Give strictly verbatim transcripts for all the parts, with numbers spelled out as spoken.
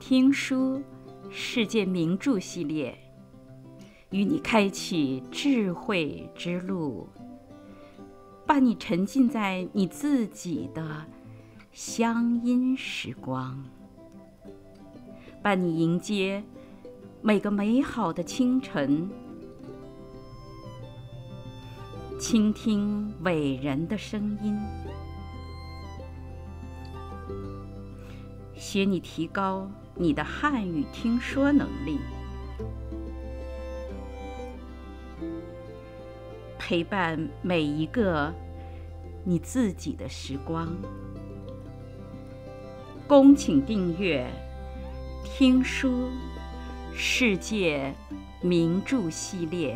听书世界名著系列，与你开启智慧之路，把你沉浸在你自己的乡音时光，伴你迎接每个美好的清晨，倾听伟人的声音，学你提高你的汉语听说能力，陪伴每一个你自己的时光。恭请订阅《听书世界名著系列》。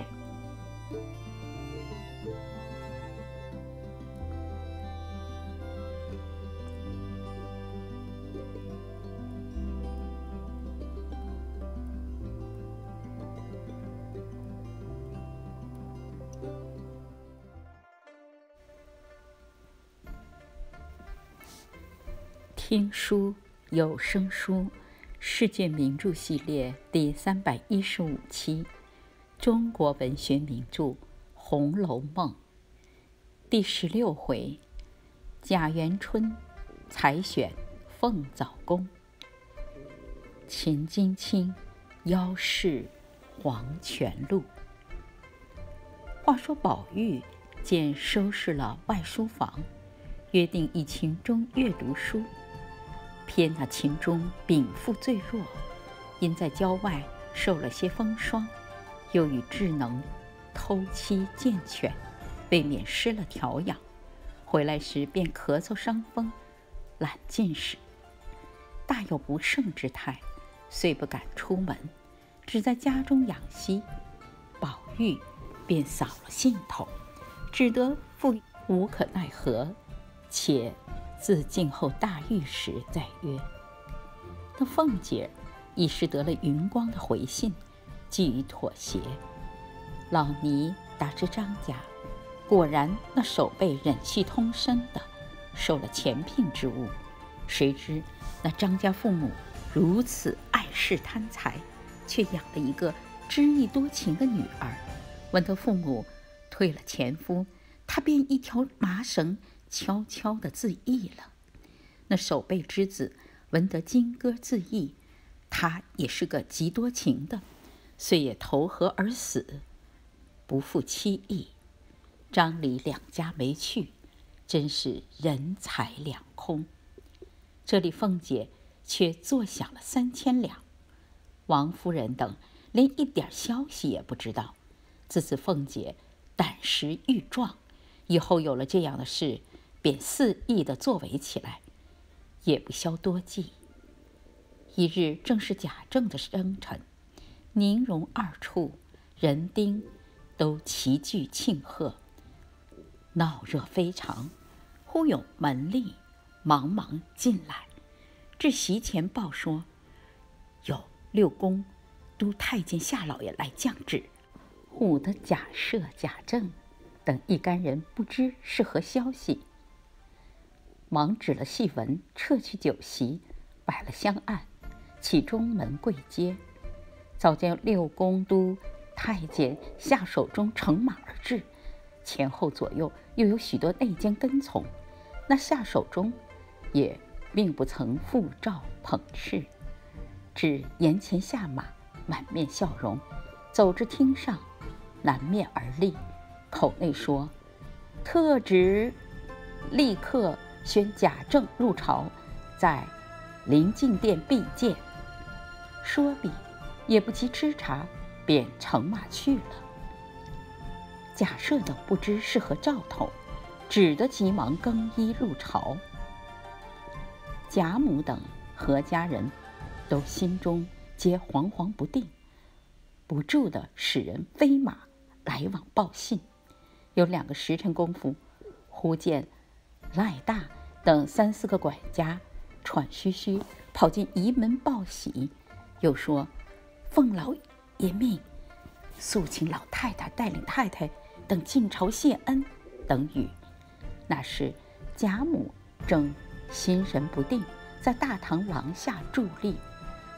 听书有声书世界名著系列第三百一十五期，中国文学名著《红楼梦》第十六回，贾元春采选凤藻宫，秦金卿邀试黄泉路。话说宝玉见收拾了外书房，约定一群中阅读书，偏那秦钟禀赋最弱，因在郊外受了些风霜，又与智能偷妻见犬，未免失了调养，回来时便咳嗽伤风，懒进食，大有不胜之态，遂不敢出门，只在家中养息。宝玉便扫了兴头，只得复无可奈何，且自静候大狱时再约。那凤姐已是得了云光的回信，既已妥协。老尼打知张家果然那守备忍气通身的受了前聘之误，谁知那张家父母如此爱世贪财，却养了一个知意多情的女儿。闻得父母退了前夫，他便一条麻绳悄悄地自缢了。那守备之子闻得金戈自缢，他也是个极多情的，遂也投河而死，不负妻意。张李两家没去，真是人财两空。这里凤姐却坐享了三千两，王夫人等连一点消息也不知道。自此凤姐胆识愈壮，以后有了这样的事，便肆意地作为起来，也不消多计。一日正是贾政的生辰，宁荣二处人丁都齐聚庆贺，闹热非常。忽有门吏忙忙进来，至席前报说，有六宫都太监夏老爷来降旨，唬得贾赦、贾政等一干人不知是何消息，忙指了戏文，撤去酒席，摆了香案，起中门跪阶。早见六宫都太监下手中乘马而至，前后左右又有许多内监跟从，那下手中也并不曾复照捧斥，只沿前下马，满面笑容，走至厅上，南面而立，口内说：“特旨立刻宣贾政入朝，在临近殿必见。”说毕，也不及吃茶，便乘马去了。贾赦等不知是何兆头，只得急忙更衣入朝。贾母等何家人都心中皆惶惶不定，不住地使人飞马来往报信。有两个时辰功夫，忽见赖大等三四个管家喘吁吁跑进仪门报喜，又说奉老爷命，速请老太太带领太太等进朝谢恩等语。那时贾母正心神不定，在大堂廊下伫立，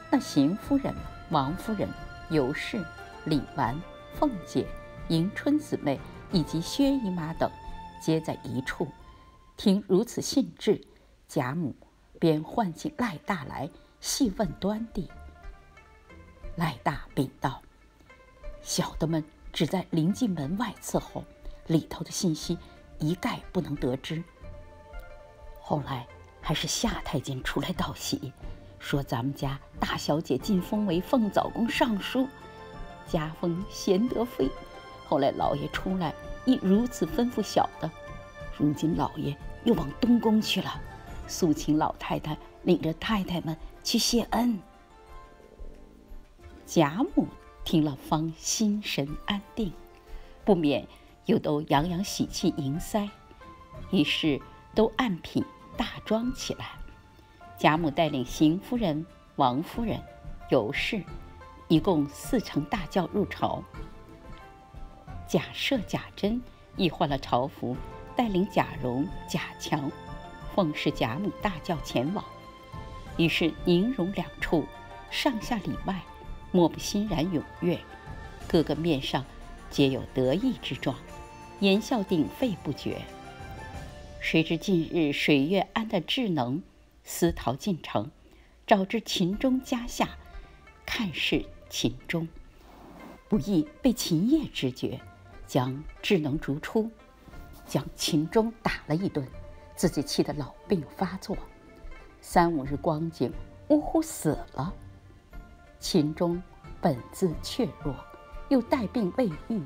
那邢夫人、王夫人、尤氏、李纨、凤姐、迎春姊妹以及薛姨妈等皆在一处，听如此兴致，贾母便唤起赖大来细问端地。赖大禀道：小的们只在临进门外伺候，里头的信息一概不能得知。后来还是夏太监出来道喜，说咱们家大小姐晋封为凤藻宫尚书，加封贤德妃。后来老爷出来亦如此吩咐小的，如今老爷又往东宫去了，速请老太太领着太太们去谢恩。贾母听了方心神安定，不免又都洋洋喜气迎腮，于是都按品大装起来。贾母带领邢夫人、王夫人、尤氏，一共四乘大轿入朝。贾赦、贾珍亦换了朝服，带领贾蓉、贾强，奉侍贾母大轿前往。于是宁荣两处上下里外莫不欣然踊跃，个个面上皆有得意之状，言笑鼎沸不绝。谁知近日水月庵的智能私逃进城，找至秦钟家下，看视秦钟，不意被秦业知觉，将智能逐出，将秦钟打了一顿，自己气得老病发作，三五日光景，呜呼死了。秦钟本自怯弱，又带病未愈，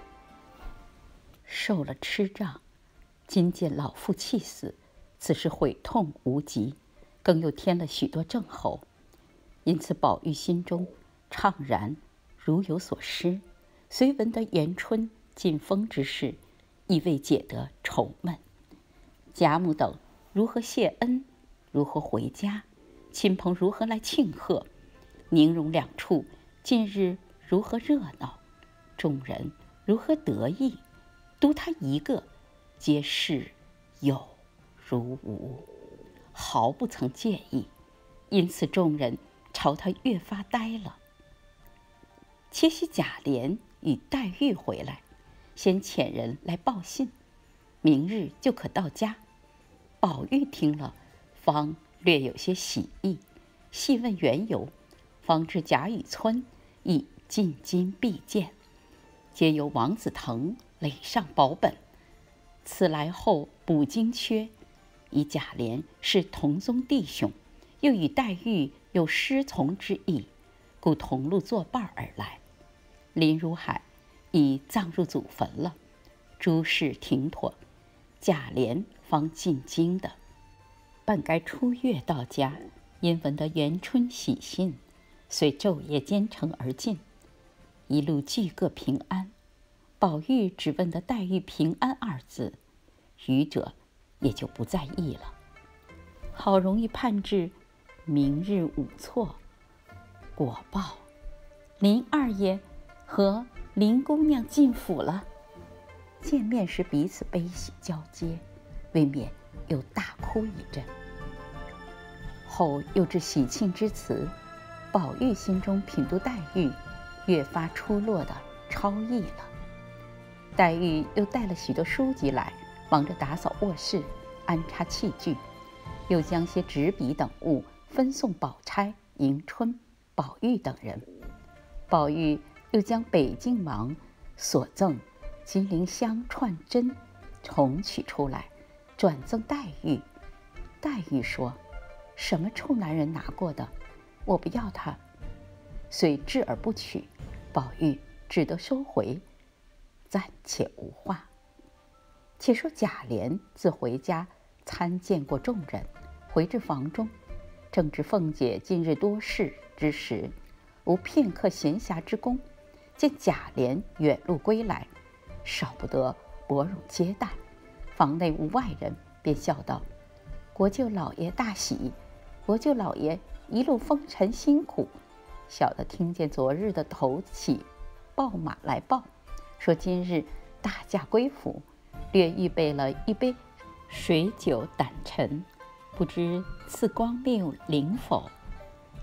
受了痴障，今见老父气死，此时悔痛无极，更又添了许多症候，因此宝玉心中怅然如有所失，虽闻得元春进封之事，亦未解得愁闷。贾母等如何谢恩，如何回家，亲朋如何来庆贺，宁荣两处近日如何热闹，众人如何得意，独他一个皆是有如无，毫不曾介意，因此众人朝他越发呆了。且喜贾琏与黛玉回来，先遣人来报信，明日就可到家。宝玉听了，方略有些喜意，细问缘由，方知贾雨村亦进京必见，皆由王子腾累上保本，此来后补京缺，以贾琏是同宗弟兄，又与黛玉有师从之意，故同路作伴而来。林如海已葬入祖坟了，诸事停妥，贾琏方进京的。本该初月到家，因闻得元春喜信，遂昼夜兼程而进，一路俱各平安。宝玉只问得黛玉平安二字，余者也就不在意了。好容易盼至明日午错，果报林二爷和林姑娘进府了。见面时彼此悲喜交接，未免又大哭一阵。后又至喜庆之词，宝玉心中品读黛玉越发出落的超意了。黛玉又带了许多书籍来，忙着打扫卧室，安插器具，又将些纸笔等物分送宝钗、迎春、宝玉等人。宝玉又将北静王所赠金陵香串针重取出来，转赠黛玉。黛玉说：什么臭男人拿过的，我不要他，虽置而不取，宝玉只得收回，暂且无话。且说贾琏自回家参见过众人，回至房中，正值凤姐近日多事之时，无片刻闲暇之功，见贾琏远路归来，少不得薄荣接待，房内无外人，便笑道：国舅老爷大喜，国舅老爷一路风尘辛苦，小的听见昨日的头起报马来报，说今日大驾归府，略预备了一杯水酒胆陈，不知赐光令灵否？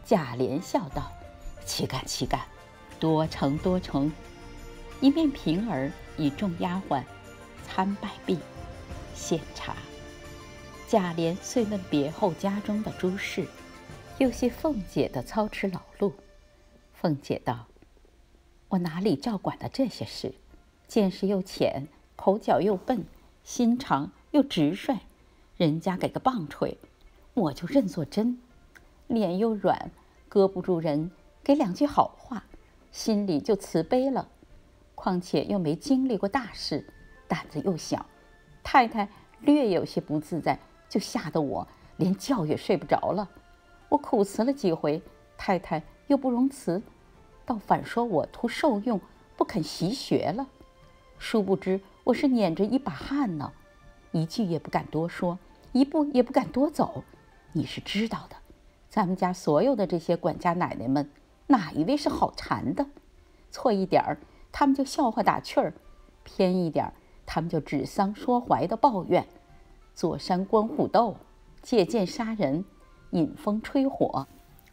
贾琏笑道：“岂敢岂敢，多成多成。”一面平儿与众丫鬟参拜毕，献茶。贾琏遂问别后家中的诸事，有些凤姐的操持劳碌。凤姐道：“我哪里照管的这些事？见识又浅，口角又笨，心肠又直率，人家给个棒槌，我就认作真；脸又软，搁不住人给两句好话，心里就慈悲了。况且又没经历过大事，胆子又小，太太略有些不自在，就吓得我连觉也睡不着了。我苦辞了几回，太太又不容辞，倒反说我图受用，不肯习学了。殊不知我是撵着一把汗呢，一句也不敢多说，一步也不敢多走。你是知道的，咱们家所有的这些管家奶奶们，哪一位是好缠的？错一点儿，他们就笑话打趣儿；偏一点儿，他们就指桑说槐的抱怨。坐山观虎斗，借剑杀人，引风吹火，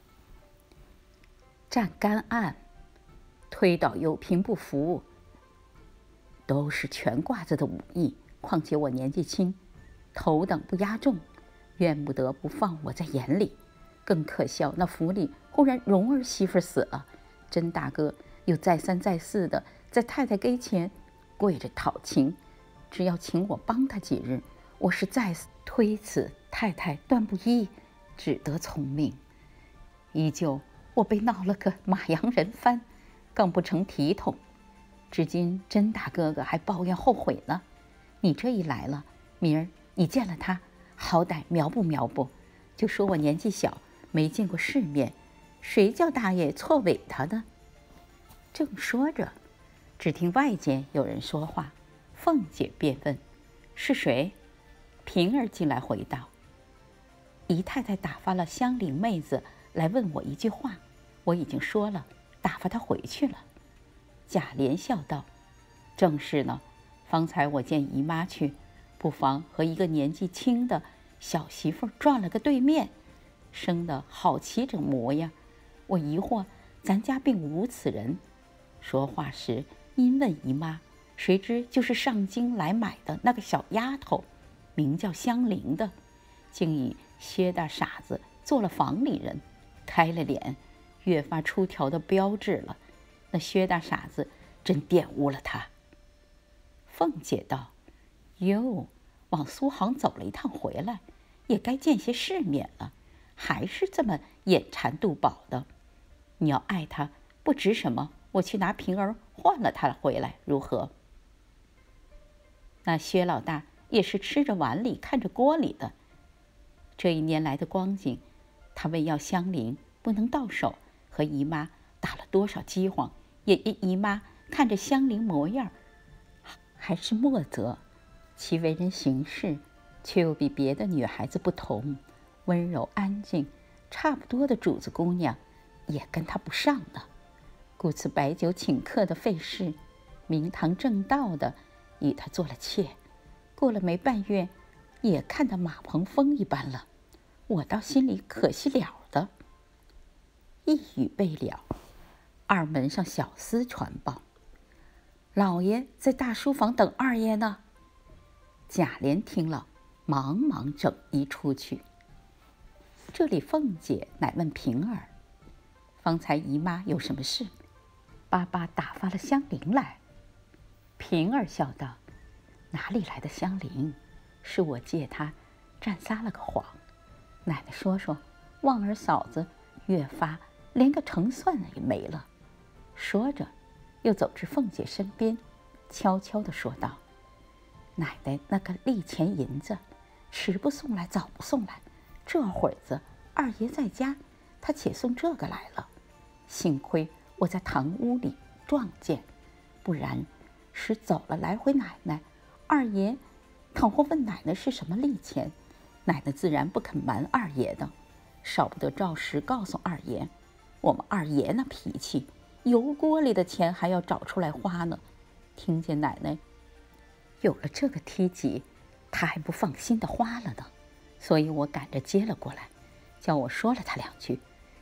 站干岸，推倒有凭不服，都是全挂子的武艺。况且我年纪轻，头等不压重，怨不得不放我在眼里。更可笑，那府里忽然蓉儿媳妇死了，甄大哥又再三再四的在太太跟前跪着讨情，只要请我帮他几日，我是再推辞，太太断不依，只得从命。依旧我被闹了个马羊人翻，更不成体统。至今甄大哥哥还抱怨后悔呢。你这一来了，明儿你见了他，好歹苗不苗不，就说我年纪小，没见过世面，谁叫大爷错委他的？正说着，只听外间有人说话，凤姐便问：“是谁？”平儿进来回道：“姨太太打发了香菱妹子来问我一句话，我已经说了，打发她回去了。”贾琏笑道：“正是呢，方才我见姨妈去，不妨和一个年纪轻的小媳妇撞了个对面，生得好齐整模样。我疑惑咱家并无此人。说话时因问姨妈，谁知就是上京来买的那个小丫头，名叫香菱的，竟以薛大傻子做了房里人，开了脸，越发出条的标致了。那薛大傻子真玷污了他。”凤姐道：“哟，往苏杭走了一趟回来，也该见些世面了，还是这么眼馋肚饱的。你要爱他，不值什么，我去拿平儿换了他回来，如何？”那薛老大也是吃着碗里看着锅里的。这一年来的光景，他为要香菱不能到手，和姨妈打了多少饥荒，也因姨妈看着香菱模样还是莫则，其为人行事却又比别的女孩子不同，温柔安静，差不多的主子姑娘也跟她不上呢。故此摆酒请客的费事，明堂正道的与她做了妾。过了没半月，也看得马棚风一般了，我倒心里可惜了的。一语备了，二门上小厮传报：“老爷在大书房等二爷呢。”贾琏听了，忙忙整衣出去。这里凤姐乃问平儿：“方才姨妈有什么事？巴巴打发了香菱来。”平儿笑道：“哪里来的香菱？是我借她暂撒了个谎。奶奶说说，旺儿嫂子越发连个成算也没了。”说着，又走至凤姐身边，悄悄地说道：“奶奶那个利钱银子，迟不送来，早不送来，这会儿子二爷在家，他且送这个来了。幸亏我在堂屋里撞见，不然使走了来回奶奶，二爷倘或问奶奶是什么利钱，奶奶自然不肯瞒二爷的，少不得照实告诉二爷。我们二爷那脾气，油锅里的钱还要找出来花呢。听见奶奶有了这个梯级，他还不放心的花了呢，所以我赶着接了过来，叫我说了他两句，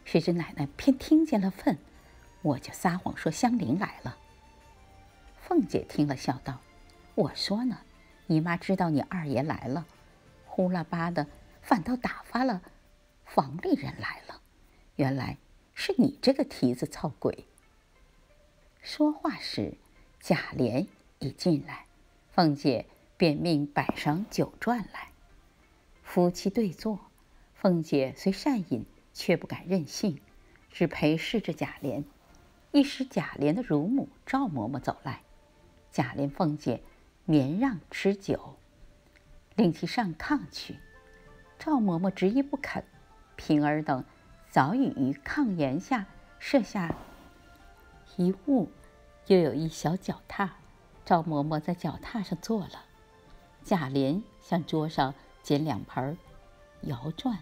谁知奶奶偏听见了份，我就撒谎说香菱来了。凤姐听了，笑道：“我说呢，姨妈知道你二爷来了，呼啦吧的，反倒打发了房里人来了。原来是你这个蹄子操鬼。”说话时，贾琏已进来，凤姐便命摆上酒馔来。夫妻对坐，凤姐虽善饮，却不敢任性，只陪侍着贾琏。一时贾琏的乳母赵嬷嬷走来，贾琏凤姐绵让吃酒，令其上炕去。赵嬷嬷执意不肯，平儿等早已于炕沿下设下一物，又有一小脚踏，赵嬷嬷在脚踏上坐了。贾琏向桌上捡两盘摇馔，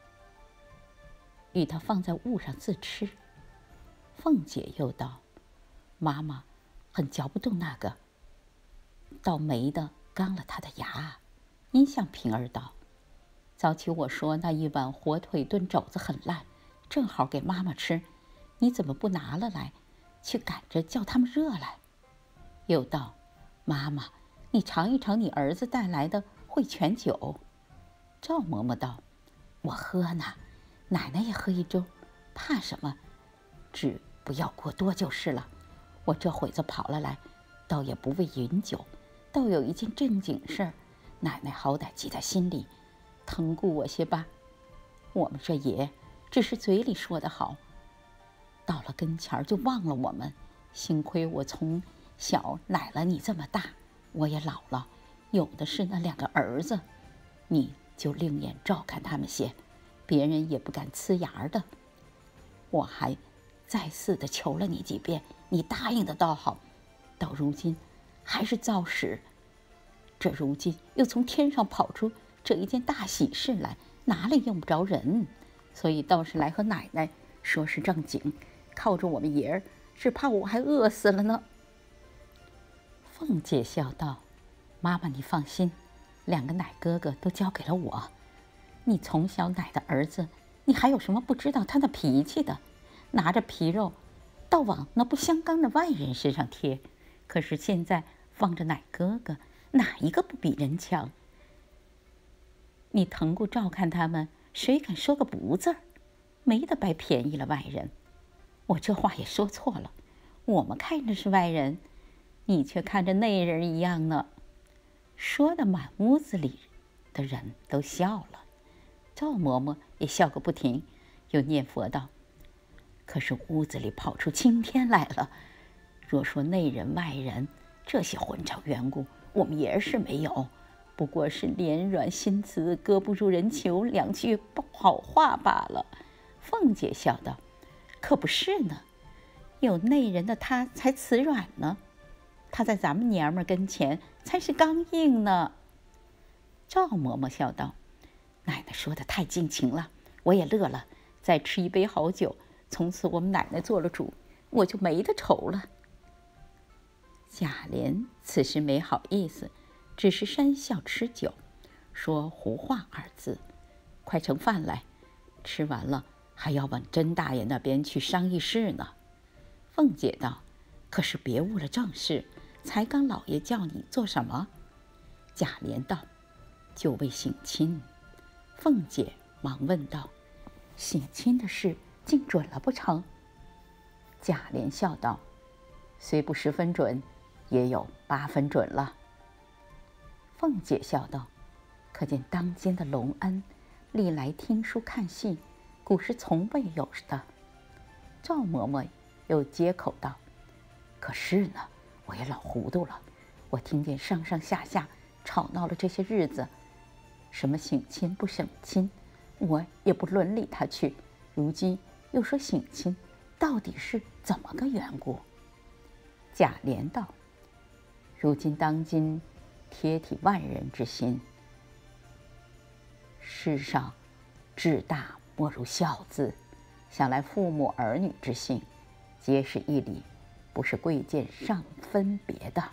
与他放在物上自吃。凤姐又道：“妈妈很嚼不动那个，倒没的刚了他的牙。”因向平儿道：“早起我说那一碗火腿炖肘子很烂，正好给妈妈吃，你怎么不拿了来，去赶着叫他们热来？”又道：“妈妈，你尝一尝你儿子带来的汇泉酒。”赵嬷嬷道：“我喝呢，奶奶也喝一盅，怕什么？只不要过多就是了。我这会子跑了来，倒也不为饮酒，倒有一件正经事儿，奶奶好歹记在心里，疼顾我些吧。我们这爷只是嘴里说得好，到了跟前儿就忘了我们。幸亏我从小奶了你这么大，我也老了，有的是那两个儿子，你就另眼照看他们些，别人也不敢呲牙的。我还再四的求了你几遍，你答应的倒好，到如今还是造使。这如今又从天上跑出这一件大喜事来，哪里用不着人？所以倒是来和奶奶说是正经，靠着我们爷儿，只怕我还饿死了呢。”凤姐笑道：“妈妈你放心，两个奶哥哥都交给了我。你从小奶的儿子，你还有什么不知道他的脾气的？拿着皮肉倒往那不相干的外人身上贴，可是现在放着奶哥哥，哪一个不比人强？你腾顾照看他们，谁敢说个不字儿？没得白便宜了外人。我这话也说错了，我们看着是外人，你却看着内人一样呢。”说的满屋子里的人都笑了，赵嬷嬷也笑个不停，又念佛道：“可是屋子里跑出青天来了。若说内人外人，这些混账缘故，我们爷儿是没有，不过是脸软心慈，搁不住人求两句好话罢了。”凤姐笑道：“可不是呢，有内人的他才慈软呢，他在咱们娘们跟前才是刚硬呢。”赵嬷嬷笑道：“奶奶说的太尽情了，我也乐了，再吃一杯好酒，从此我们奶奶做了主，我就没得愁了。”贾琏此时没好意思，只是讪笑吃酒，说胡话二字。快盛饭来，吃完了还要往甄大爷那边去商议事呢。凤姐道：“可是别误了正事，才刚老爷叫你做什么？”贾琏道：“就为省亲。”凤姐忙问道：“省亲的事竟准了不成？”贾琏笑道：“虽不十分准，也有八分准了。”凤姐笑道：“可见当今的隆恩，历来听书看戏，古时从未有的。”赵嬷嬷又接口道：“可是呢，我也老糊涂了，我听见上上下下吵闹了这些日子，什么省亲不省亲，我也不伦理他去，如今又说省亲，到底是怎么个缘故？”贾琏道：“如今当今贴体万人之心，世上至大莫如孝字，想来父母儿女之性，皆是一理，不是贵贱上分别的。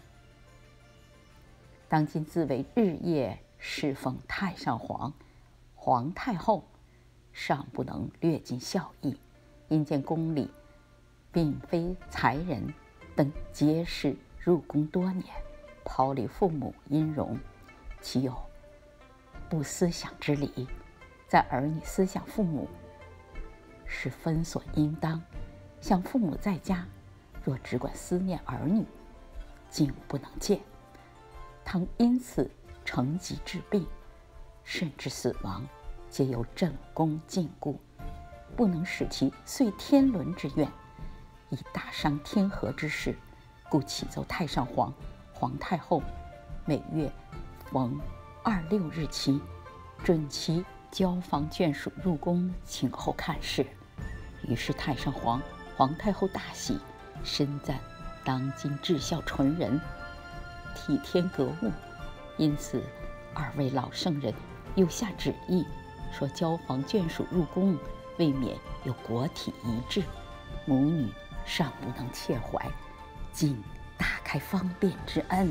当今自为日夜侍奉太上皇、皇太后，尚不能略尽孝义， 因见宫里并非才人等皆是入宫多年，抛离父母音容，岂有不思想之理？在儿女思想父母是分所应当，想父母在家，若只管思念儿女，竟不能见。倘因此成疾致病，甚至死亡，皆由正宫禁锢，不能使其遂天伦之愿，以大伤天和之事，故启奏太上皇、皇太后，每月逢二六日期，准其交房眷属入宫请候看事。于是太上皇、皇太后大喜，深赞当今至孝纯人，体天格物。因此二位老圣人又下旨意，说交房眷属入宫，未免有国体遗志，母女尚不能切怀，竟大开方便之恩，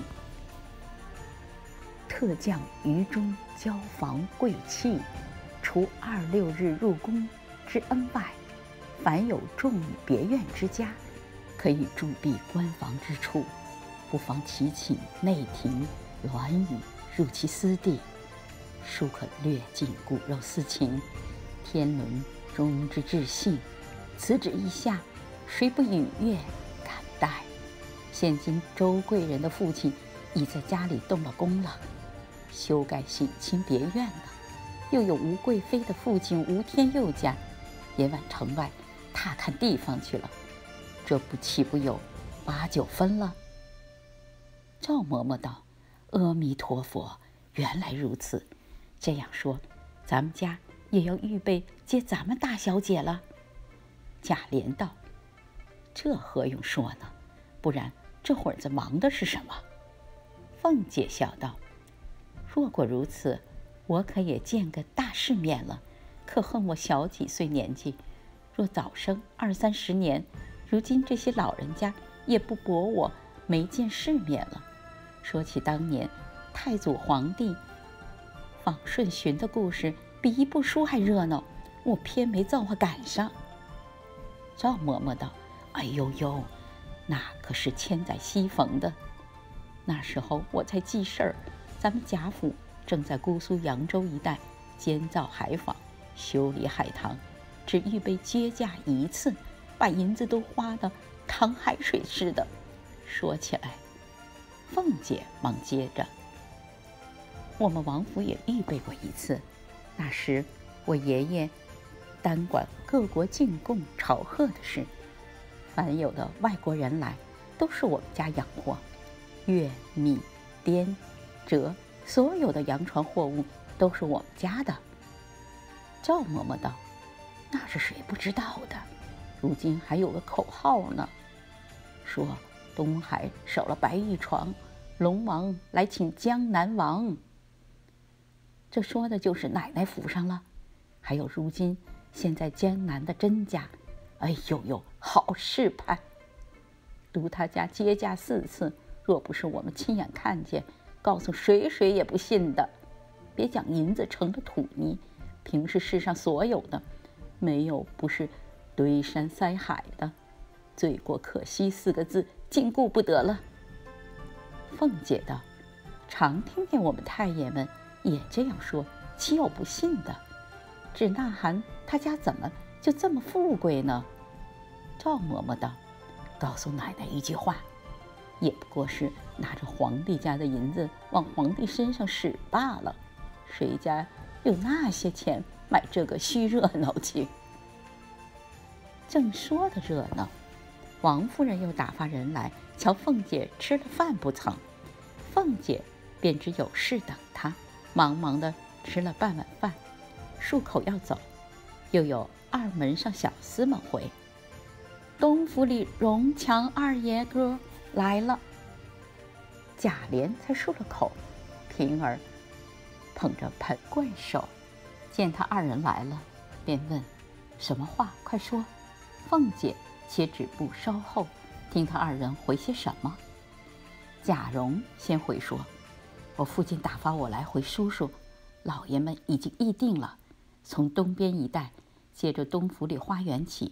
特降于中交房贵戚，除二六日入宫之恩外，凡有众女别院之家，可以驻跸官房之处，不妨祈请内廷銮语入其私地，庶可略尽骨肉私情，天伦中之至性。此旨一下，谁不踊跃感戴？现今周贵人的父亲已在家里动了工了，修改省亲别院了。又有吴贵妃的父亲吴天佑家，也往城外踏看地方去了，这不岂不有八九分了？赵嬷嬷道：“阿弥陀佛，原来如此。这样说，咱们家也要预备接咱们大小姐了。”贾琏道：“这何用说呢？不然这会儿子忙的是什么？”凤姐笑道：“若果如此，我可也见个大世面了。可恨我小几岁年纪，若早生二三十年，如今这些老人家也不驳我没见世面了。说起当年太祖皇帝访顺巡的故事，比一部书还热闹，我偏没造化赶上。”赵嬷嬷道：“哎呦呦，那可是千载西逢的。那时候我才记事儿，咱们贾府正在姑苏扬州一带建造海坊，修理海棠，只预备接驾一次，把银子都花得淌海水似的。”说起来，凤姐忙接着：“我们王府也预备过一次，那时我爷爷单管各国进贡朝贺的事，凡有的外国人来，都是我们家养活，月米滇折所有的洋船货物都是我们家的。”赵嬷嬷道：“那是谁不知道的？如今还有个口号呢，说东海少了白玉床，龙王来请江南王。这说的就是奶奶府上了。还有如今现在江南的甄家，哎呦呦，好事派！读他家接驾四次，若不是我们亲眼看见，告诉谁谁也不信的。别讲银子成了土泥，平时世上所有的，没有不是堆山塞海的。罪过可惜四个字，竟顾不得了。”凤姐道：“常听见我们太爷们也这样说，岂有不信的？只呐喊他家怎么就这么富贵呢？”赵嬷嬷道：“告诉奶奶一句话，也不过是拿着皇帝家的银子往皇帝身上使罢了，谁家有那些钱买这个虚热闹去？”正说的热闹，王夫人又打发人来瞧凤姐吃了饭不曾，凤姐便只有事等她，忙忙的吃了半碗饭，漱口要走，又有二门上小厮们回：“东府里荣强二爷哥来了。”贾琏才漱了口，平儿捧着盆灌手，见他二人来了，便问：“什么话？快说。”凤姐且止步稍后，听他二人回些什么。贾蓉先回说：“我父亲打发我来回叔叔，老爷们已经议定了，从东边一带，接着东府里花园起，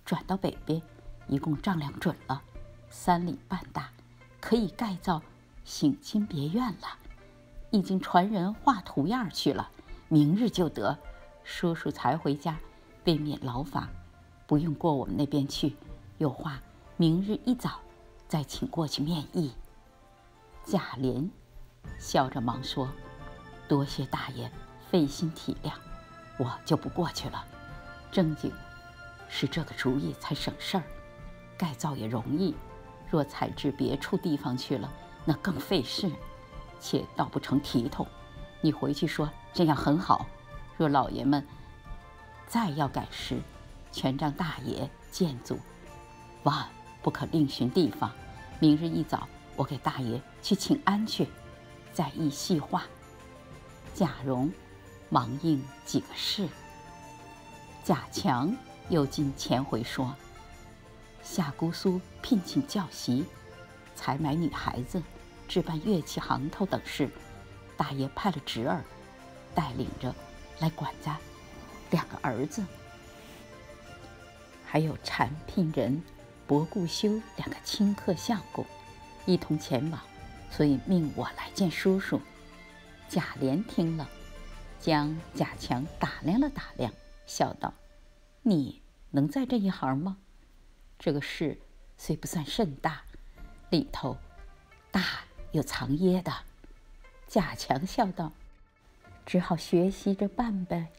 转到北边，一共丈量准了，三里半大，可以盖造省亲别院了。已经传人画图样去了，明日就得。叔叔才回家，便免劳烦，不用过我们那边去。有话明日一早再请过去面议。贾琏笑着忙说：“多谢大爷费心体谅，我就不过去了。正经是这个主意才省事儿，盖造也容易，若采至别处地方去了，那更费事，且倒不成体统。你回去说这样很好，若老爷们再要改时，全仗大爷见阻，万不可另寻地方。明日一早，我给大爷去请安去，再议细话。”贾蓉忙应几个是。贾强又进前回说：“夏姑苏聘请教习，采买女孩子，置办乐器行头等事，大爷派了侄儿带领着来管家两个儿子，还有产聘人博固修两个亲客相公，一同前往，所以命我来见叔叔。”贾琏听了，将贾强打量了打量，笑道：“你能在这一行吗？这个事虽不算甚大，里头大有藏掖的。”贾强笑道：“只好学习着办呗。”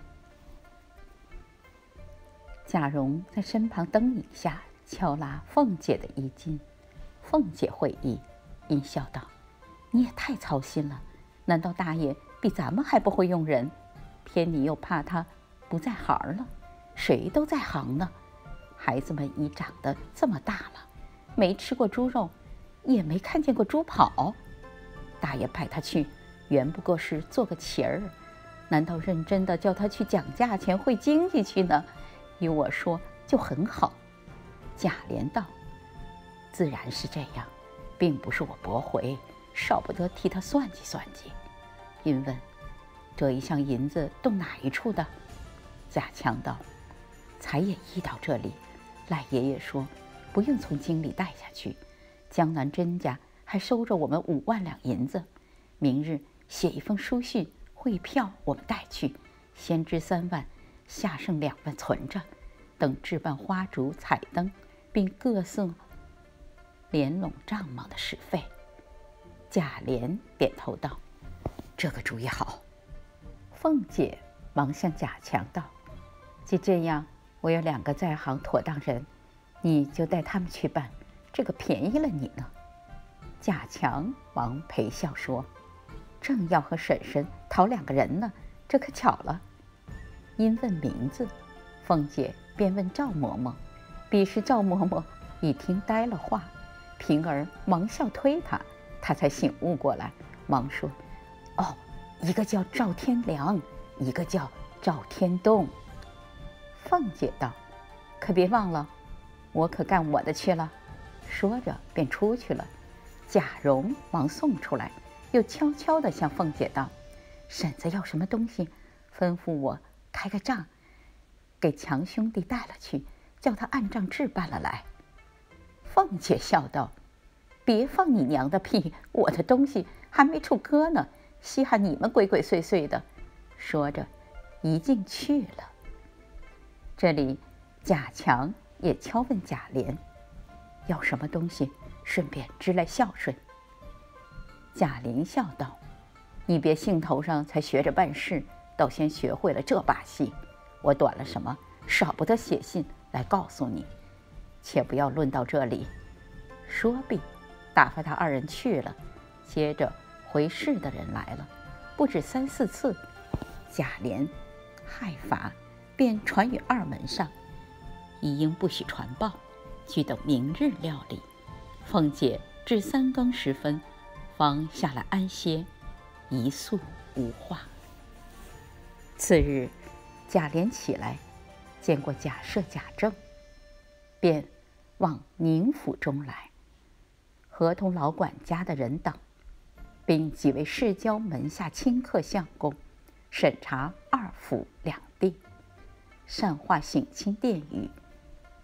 贾蓉在身旁灯影下敲拉凤姐的衣襟，凤姐会意，阴笑道：“你也太操心了，难道大爷比咱们还不会用人？偏你又怕他不在行了，谁都在行呢。孩子们已长得这么大了，没吃过猪肉，也没看见过猪跑。大爷派他去，原不过是做个旗儿，难道认真的叫他去讲价钱、会经济去呢？依我说就很好。”贾琏道：“自然是这样，并不是我驳回，少不得替他算计算计。”因问：“这一箱银子动哪一处的？”贾强道：“才也移到这里。赖爷爷说不用从京里带下去，江南甄家还收着我们五万两银子，明日写一封书信汇票，我们带去，先支三万，下剩两万存着，等置办花烛彩灯，并各色帘笼帐幕的使费。”贾琏点头道：“这个主意好。”凤姐忙向贾强道：“既这样，我有两个在行妥当人，你就带他们去办，这个便宜了你呢。”贾强忙陪笑说：“正要和婶婶讨两个人呢，这可巧了。”因问名字，凤姐便问赵嬷嬷，彼时赵嬷嬷已听呆了话，平儿忙笑推他，他才醒悟过来，忙说：“哦，一个叫赵天良，一个叫赵天东。”凤姐道：“可别忘了，我可干我的去了。”说着便出去了。贾蓉忙送出来，又悄悄地向凤姐道：“婶子要什么东西，吩咐我开个账，给强兄弟带了去，叫他按账置办了来。”凤姐笑道：“别放你娘的屁，我的东西还没处搁呢，稀罕你们鬼鬼祟祟的。”说着一径去了。这里贾强也敲问贾琏要什么东西，顺便支来孝顺。贾琏笑道：“你别兴头上才学着办事，倒先学会了这把戏。我短了什么，少不得写信来告诉你，且不要论到这里。”说毕，打发他二人去了。接着回事的人来了，不止三四次。贾琏害罚，便传与二门上，一应不许传报，须等明日料理。凤姐至三更时分，方下来安歇，一宿无话。次日，贾琏起来，见过贾赦、贾政，便往宁府中来，合同老管家的人等，并几位世交门下亲客相公，审查二府两地，善画省亲殿宇，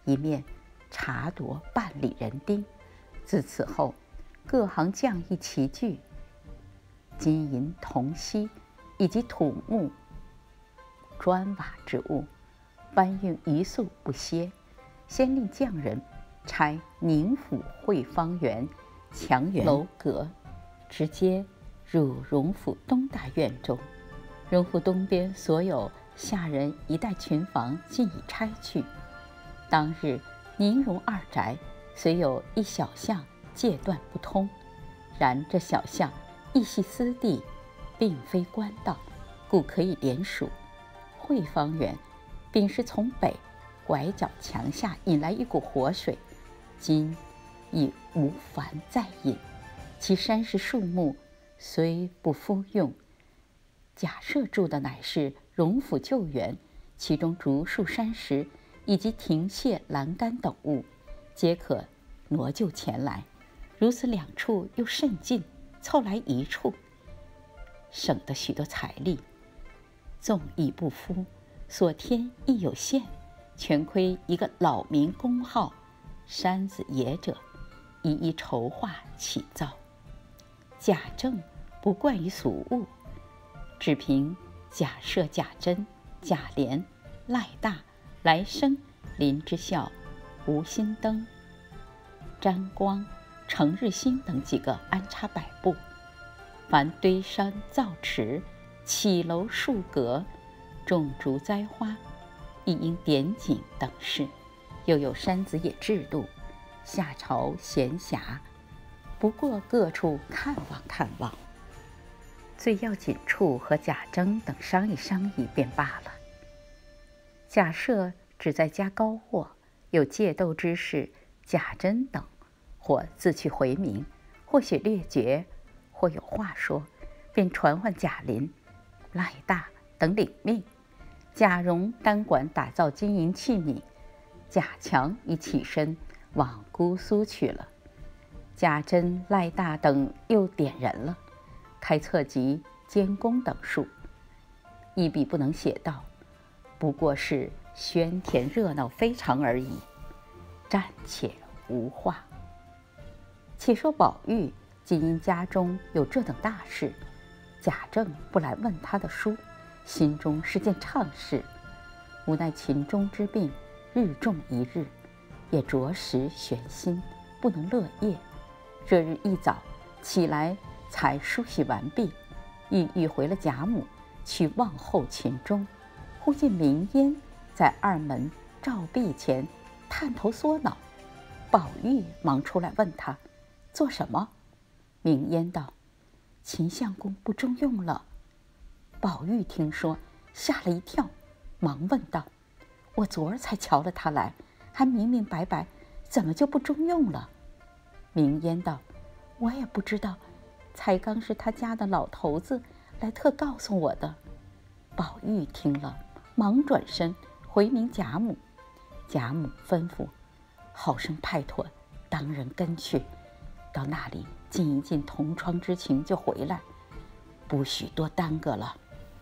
一面查夺办理人丁。自此后，各行匠艺齐聚，金银铜锡以及土木砖瓦之物搬运一宿不歇。先令匠人拆宁府汇芳园墙垣楼阁，直接入荣府东大院中。荣府东边所有下人一带群房尽已拆去。当日宁荣二宅虽有一小巷界断不通，然这小巷亦系私地，并非官道，故可以连署。汇芳园并是从北拐角墙下引来一股活水，今已无凡再引。其山石树木虽不敷用，假设住的乃是荣府旧园，其中竹树山石以及亭榭栏杆等物，皆可挪就前来。如此两处又甚近，凑来一处，省得许多财力。纵亦不敷，所添亦有限，全亏一个老民公号山子野者一一筹划起造。贾政不惯于俗物，只凭贾赦、贾珍、贾琏、赖大、来生、林之孝、吴新登、詹光、程日新等几个安插摆布，凡堆山造池、起楼树阁、种竹栽花，亦应点景等事。又有山子野制度，下朝闲暇，不过各处看望看望。最要紧处和贾珍等商议商议便罢了。贾赦只在家高货，有借斗之事，贾珍等或自去回明，或许略绝，或有话说，便传唤贾琏、赖大等领命。贾蓉单管打造金银器皿，贾强已起身往姑苏去了。贾珍、赖大等又点人了，开册籍、监工等数，一笔不能写到，不过是喧天热闹非常而已，暂且无话。且说宝玉既因家中有这等大事，贾政不来问他的书，心中是件怅事。无奈秦钟之病日重一日，也着实悬心，不能乐业。这日一早起来，才梳洗完毕，意欲回了贾母去望候秦钟，忽见明烟在二门照壁前探头缩脑。宝玉忙出来问他做什么。明烟道：秦相公不中用了。宝玉听说，吓了一跳，忙问道：我昨儿才瞧了他来，还明明白白，怎么就不中用了？明烟道：我也不知道，才刚是他家的老头子来特告诉我的。宝玉听了，忙转身回明贾母。贾母吩咐好生派妥当人跟去，到那里尽一尽同窗之情就回来，不许多耽搁了。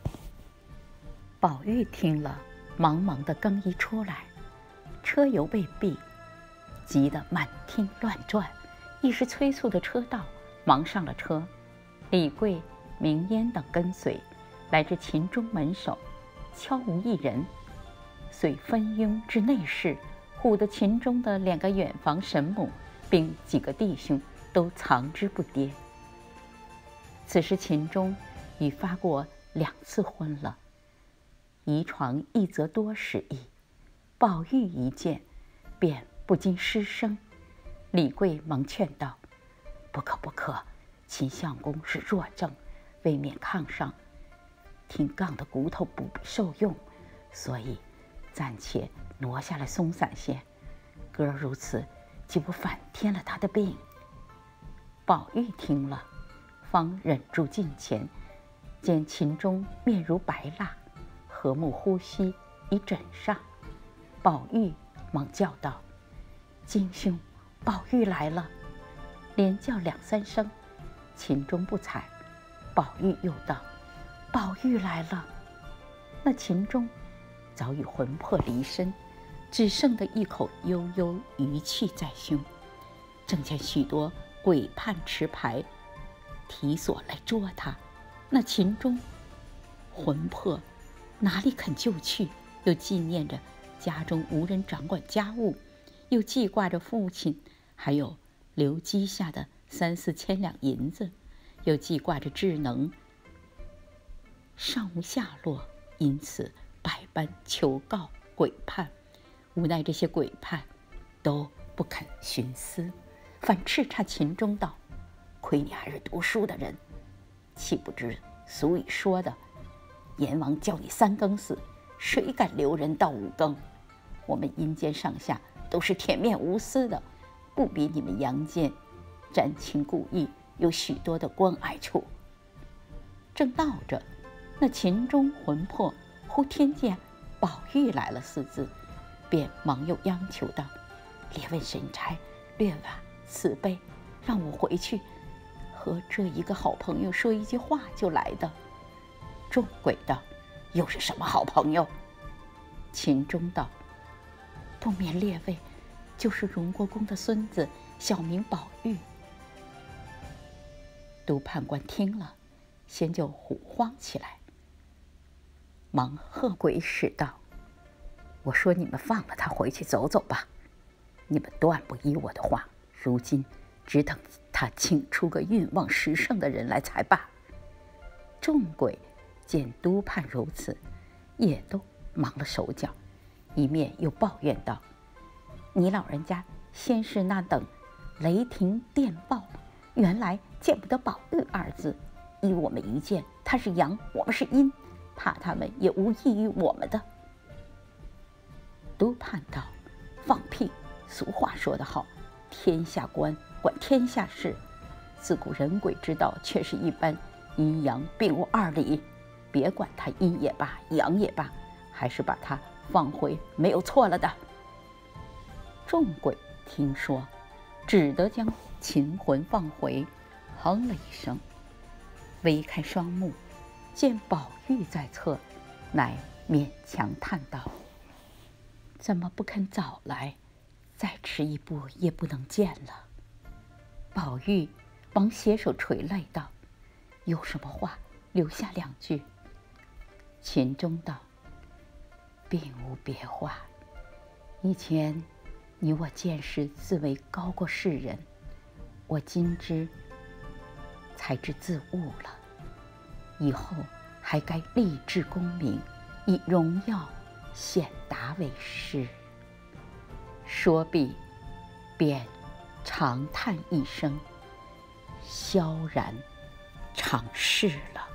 宝玉听了，忙忙的更衣出来，车犹未毕，急得满厅乱转，一时催促的车到，忙上了车。李贵、明烟等跟随，来至秦钟门首，悄无一人，遂分拥至内室，唬得秦钟的两个远房神母并几个弟兄都藏之不跌。此时秦钟已发过两次婚了，遗床一则多时矣。宝玉一见，便不禁失声。李贵忙劝道：不可不可，秦相公是弱症，未免炕上挺杠的骨头不受用，所以暂且挪下来松散些。哥儿如此，岂不反添了他的病？宝玉听了，方忍住近前，见秦钟面如白蜡，和睦呼吸已枕上。宝玉忙叫道：金兄，宝玉来了！连叫两三声，秦钟不睬。宝玉又道：宝玉来了！那秦钟早已魂魄离身， 只剩得一口悠悠余气在胸。正见许多鬼判持牌，提锁来捉他。那秦钟魂魄哪里肯就去？又纪念着家中无人掌管家务，又记挂着父亲，还有留积下的三四千两银子，又记挂着智能尚无下落，因此百般求告鬼判。无奈这些鬼判都不肯徇私，反叱咤秦钟道：“亏你还是读书的人，岂不知俗语说的，阎王叫你三更死，谁敢留人到五更？我们阴间上下都是铁面无私的，不比你们阳间沾情故意，有许多的关爱处。”正闹着，那秦钟魂魄忽听见宝玉来了四字，便忙又央求道：“列位神差，略晚慈悲，让我回去和这一个好朋友说一句话就来的。”众鬼道：“又是什么好朋友？”秦钟道：“不免列位就是荣国公的孙子，小名宝玉。”督判官听了，先就唬慌起来，忙喝鬼使道：“我说你们放了他回去走走吧，你们断不依我的话，如今只等他请出个运旺时盛的人来才罢。”众鬼见督判如此，也都忙了手脚，一面又抱怨道：“你老人家先是那等雷霆电报，原来见不得宝玉二字，依我们一见他是阳，我们是阴，怕他们也无益于我们的。”督判道：“放屁！俗话说得好，天下官管天下事，自古人鬼之道却是一般，阴阳并无二理。别管他阴也罢，阳也罢，还是把他放回没有错了的。”众鬼听说，只得将秦魂放回，哼了一声，微开双目，见宝玉在侧，乃勉强叹道：“怎么不肯早来？再迟一步也不能见了。”宝玉忙携手垂泪道：“有什么话留下两句。”秦钟道：“并无别话，以前你我见识自为高过世人，我今之才知自悟了，以后还该立志功名，以荣耀显达为师。”说毕，便长叹一声，萧然长逝了。